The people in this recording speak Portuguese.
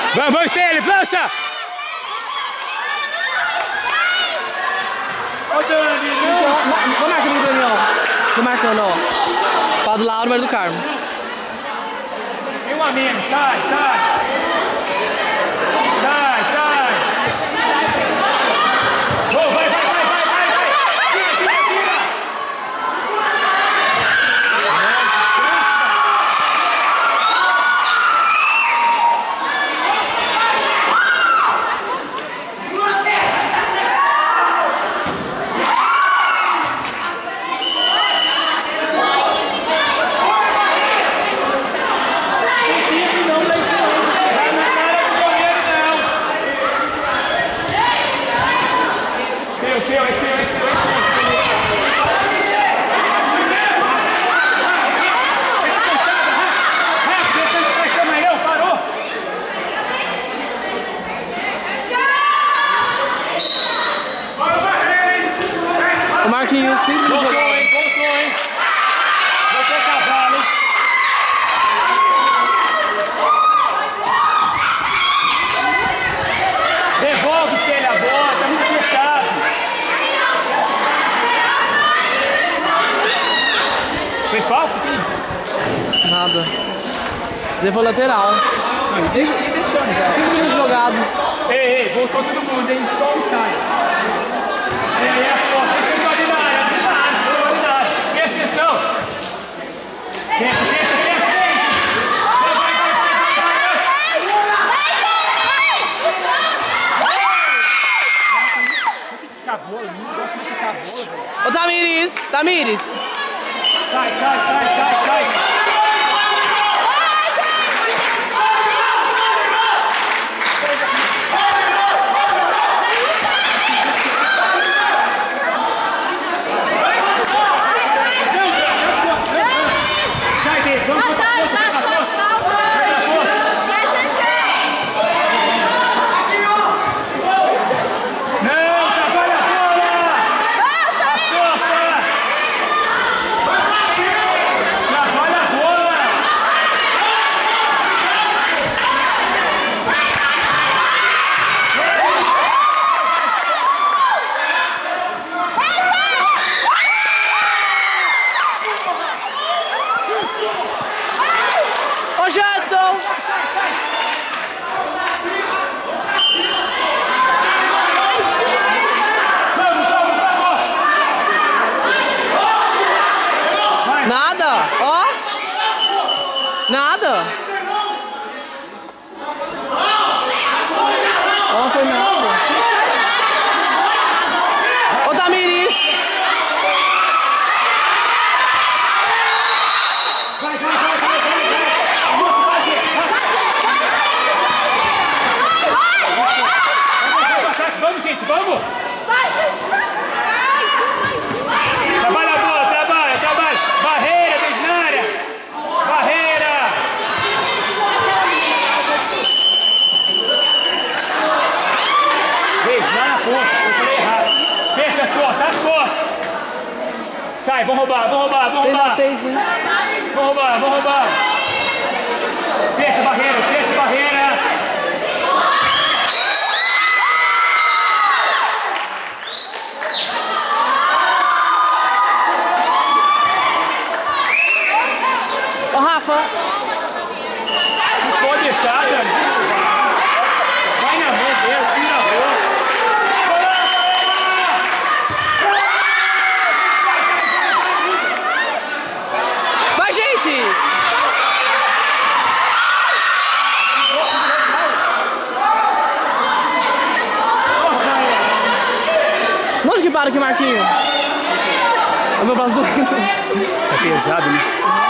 Vamos, Stênio, lança! Ô, Dani, não! Vou marcar o Daniel. Tô marcando, ó. Pau do Lauro, número do Carmo. Tem um a menos, sai! Oh, vai! Tira! Marquinhos, 5 minutos. Voltou, hein? Voltou o cavalo, hein? Devolve, Stênio, a bola, tá muito fechado. Fez falta? Nada. Levou lateral. Não, deixando já. 5 minutos jogado. Ei, voltou todo mundo, hein? Só um sai. É forte. Presta atenção. Pensa. Acabou, eu não gosto muito de acabou. Ô, Tamires. Sai. Ô, Jadson. Nada, ó. Nada. Ó, não foi nada. Ô, Tamires. Vamos, gente, vamos! Trabalha a bola, trabalha! Barreira, desnária! Barreira! Vez, lá na ponta, eu falei errado. Fecha as portas, Sai, vamos roubar! 6 né? Vamos roubar! Fecha a barreira! Ô, Rafa. Não pode deixar, Dani. Vai na mão dele, tira a bola. Vai, gente! Onde que para aqui, Marquinhos? É o meu braço doendo. É pesado, né?